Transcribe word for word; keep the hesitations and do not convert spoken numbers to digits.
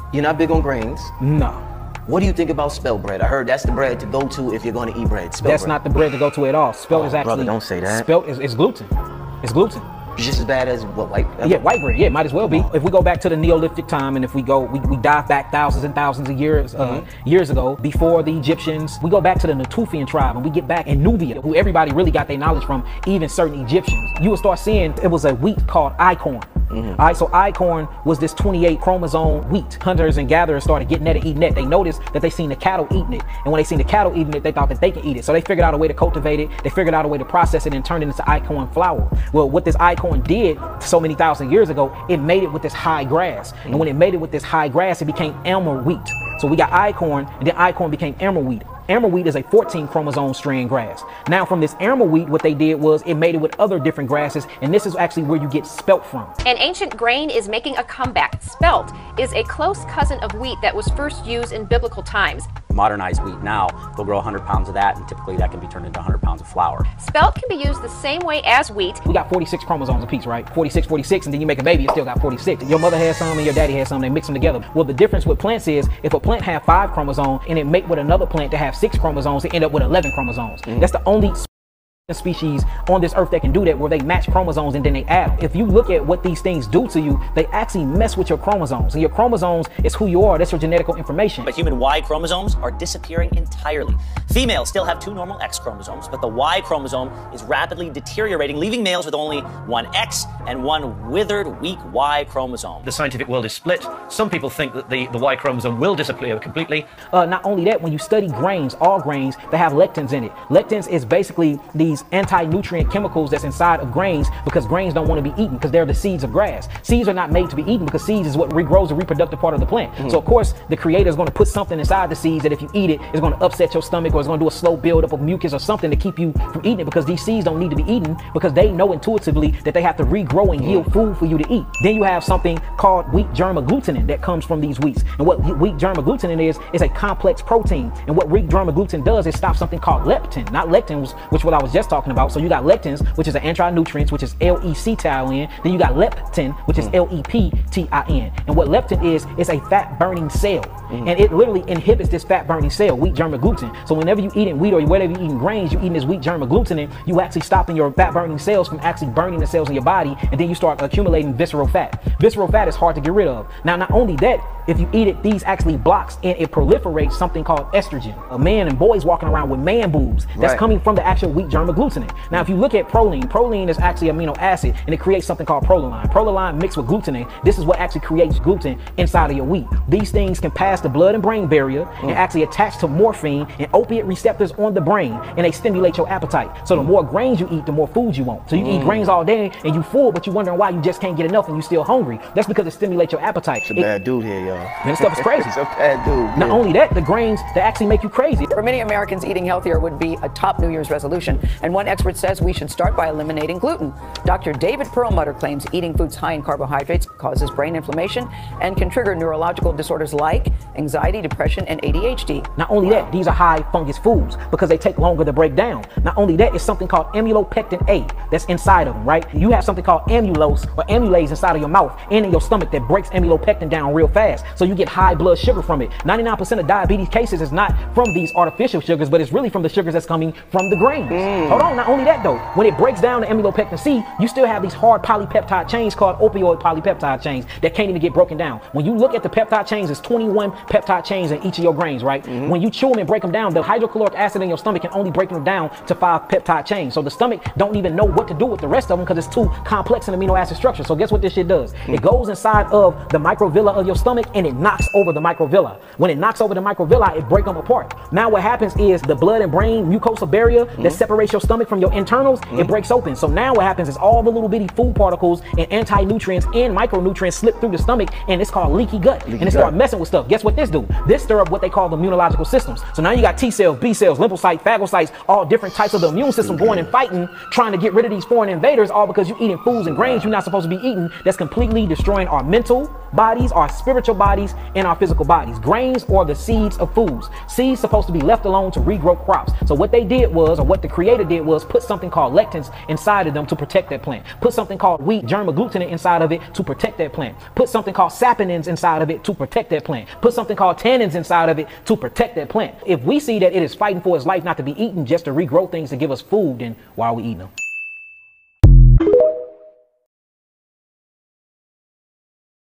You're not big on grains? No. What do you think about spelt bread? I heard that's the bread to go to if you're going to eat bread. Spelt That's bread. not the bread to go to at all. Spelt Oh, is actually... brother, don't say that. Spelt is, is gluten. It's gluten. Just as bad as what, white? Yeah, white bread. Yeah, might as well be. If we go back to the Neolithic time, and if we go, we, we dive back thousands and thousands of years uh, mm-hmm. years ago, before the Egyptians, we go back to the Natufian tribe, and we get back in Nubia, who everybody really got their knowledge from, even certain Egyptians. You would start seeing it was a wheat called icorn. Mm-hmm. All right, so icorn was this twenty-eight chromosome wheat. Hunters and gatherers started getting that and eating that. They noticed that they seen the cattle eating it, and when they seen the cattle eating it, they thought that they could eat it. So they figured out a way to cultivate it. They figured out a way to process it and turn it into icorn flour. Well, what this icorn did so many thousand years ago, it made it with this high grass. Mm-hmm. And when it made it with this high grass, it became Elmer wheat. So we got icorn, and then icorn became Elmer wheat. Elmer wheat is a fourteen chromosome strand grass. Now from this Elmer wheat, what they did was it made it with other different grasses, and this is actually where you get spelt from. An ancient grain is making a comeback. Spelt is a close cousin of wheat that was first used in biblical times. Modernized wheat now, they'll grow one hundred pounds of that, and typically that can be turned into one hundred pounds of flour. Spelt can be used the same way as wheat. We got forty-six chromosomes apiece, right? forty-six, forty-six, and then you make a baby, you still got forty-six. Your mother has some and your daddy has some, they mix them together. Well, the difference with plants is if a plant have five chromosomes and it mate with another plant to have six chromosomes, it end up with eleven chromosomes. Mm-hmm. That's the only species on this earth that can do that, where they match chromosomes and then they add them. If you look at what these things do to you, they actually mess with your chromosomes, and your chromosomes is who you are. That's your genetical information. But human Y chromosomes are disappearing entirely. Females still have two normal X chromosomes, but the Y chromosome is rapidly deteriorating, leaving males with only one X and one withered, weak Y chromosome. The scientific world is split. Some people think that the, the Y chromosome will disappear completely. Uh, not only that, when you study grains, all grains, they have lectins in it. Lectins is basically these anti-nutrient chemicals that's inside of grains, because grains don't want to be eaten because they're the seeds of grass. Seeds are not made to be eaten because seeds is what regrows the reproductive part of the plant. Mm-hmm. So of course the creator is going to put something inside the seeds that if you eat it, it's going to upset your stomach, or it's going to do a slow buildup of mucus or something to keep you from eating it, because these seeds don't need to be eaten because they know intuitively that they have to regrow and yield food for you to eat. Then you have something called wheat germ agglutinin that comes from these wheats. And what wheat germ agglutinin is, is a complex protein. And what wheat germ agglutinin does is stop something called leptin, not lectins, which what I was just talking about. So you got lectins, which is an anti-nutrient, which is L E C T I N. Then you got leptin, which is L E P T I N. And what leptin is, is a fat burning cell. Mm. And it literally inhibits this fat burning cell, wheat germ agglutinin. So whenever you eating wheat or whatever you eating grains, you eating this wheat germ agglutinin, you actually stopping your fat burning cells from actually burning the cells in your body, and then you start accumulating visceral fat. Visceral fat is hard to get rid of. Now, not only that, if you eat it, these actually blocks and it proliferates something called estrogen. A man and boys walking around with man boobs. That's right. Coming from the actual wheat germ agglutinin. Now, if you look at proline, proline is actually amino acid, and it creates something called proline. Proline mixed with glutamine. This is what actually creates gluten inside of your wheat. These things can pass the blood and brain barrier mm. and actually attach to morphine and opiate receptors on the brain, and they stimulate your appetite. So the more grains you eat, the more food you want. So you mm. eat grains all day and you full, but you're wondering why you just can't get enough and you still hungry. That's because it stimulates your appetite. It's a it, bad dude here, y'all. Man, this stuff is crazy. It's a bad dude. Not yeah. only that, the grains, they actually make you crazy. For many Americans, eating healthier would be a top New Year's resolution, and one expert says we should start by eliminating gluten. Doctor David Perlmutter claims eating foods high in carbohydrates causes brain inflammation and can trigger neurological disorders like anxiety, depression, and A D H D. Not only that, these are high fungus foods because they take longer to break down. Not only that, it's something called amylopectin A that's inside of them, right? You have something called amylose or amylase inside of your mouth and in your stomach that breaks amylopectin down real fast. So you get high blood sugar from it. ninety-nine percent of diabetes cases is not from these artificial sugars, but it's really from the sugars that's coming from the grains. Mm. Hold on, not only that though, when it breaks down the amylopectin C, you still have these hard polypeptide chains called opioid polypeptide chains that can't even get broken down. When you look at the peptide chains, there's twenty-one peptide chains in each of your grains, right? Mm-hmm. When you chew them and break them down, the hydrochloric acid in your stomach can only break them down to five peptide chains. So the stomach don't even know what to do with the rest of them because it's too complex in amino acid structure. So guess what this shit does? Mm-hmm. It goes inside of the microvilla of your stomach and it knocks over the microvilla. When it knocks over the microvilla, it breaks them apart. Now what happens is the blood and brain mucosa barrier mm-hmm. that separates your stomach from your internals, mm-hmm. it breaks open. So now what happens is all the little bitty food particles and anti-nutrients and micronutrients slip through the stomach, and it's called leaky gut. Leaky and it start messing with stuff. Guess what this do? This stir up what they call the immunological systems. So now you got T cells, B cells, lymphocytes, phagocytes, all different types of the immune system going and fighting, trying to get rid of these foreign invaders, all because you're eating foods and grains you're not supposed to be eating that's completely destroying our mental bodies, our spiritual bodies, and our physical bodies. Grains are the seeds of foods. Seeds supposed to be left alone to regrow crops. So what they did was, or what the creator it did was put something called lectins inside of them to protect that plant. Put something called wheat germ agglutinin inside of it to protect that plant. Put something called saponins inside of it to protect that plant. Put something called tannins inside of it to protect that plant. If we see that it is fighting for its life not to be eaten just to regrow things to give us food, then why are we eating them?